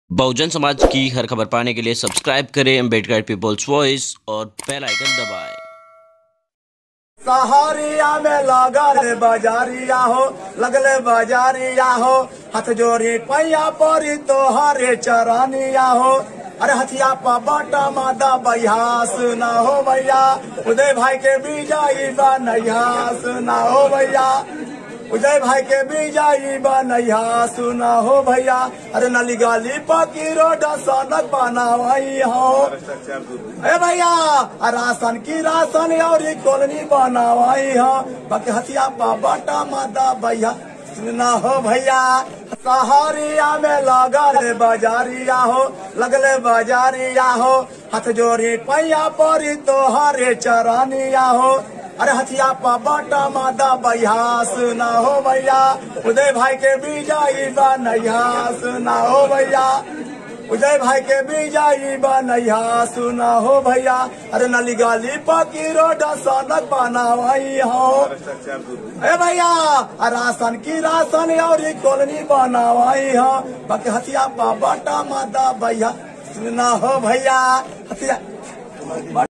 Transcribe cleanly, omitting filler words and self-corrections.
बहुजन समाज की हर खबर पाने के लिए सब्सक्राइब करें अम्बेडकर पीपल्स वॉइस और बेल आइकन दबाएं। सहारिया में लगा रे बाजारिया हो, लगले बाजारिया हो, हाथ जोड़ी पैया परी तो हरे चरानिया हो। अरे हथिया पा बाटा मादा बयास ना हो भैया, उदय भाई के बीजाई बा नैयास ना हो भैया, उदय भाई के बीजाई बा नैयास ना हो भैया। अरे नली गाली पकी रोड सड़क बनावाई हो ए भैया, राशन की राशन और कॉलोनी बनावाई हो। बाकी हथिया पा बाटा मादा भैया सुना हो भैया। सहारिया में लगा रे बाजारिया हो, लगले बाजारिया हो, हाथ जोड़ी पैया परी तो हरे चरानिया हो। अरे हथिया पा बाटा मादा बयास ना हो भैया, उदय भाई के बीजाई बा नैयास ना हो भैया, उदय भाई के बीजाई बा नैयास ना हो भैया। अरे नली गाली पकी रोड सड़क बनावाई हो ए भैया, राशन की राशन और कॉलोनी बनावाई हो। बाकी हथिया पा बाटा मादा भैया सुना हो भैया, हथिया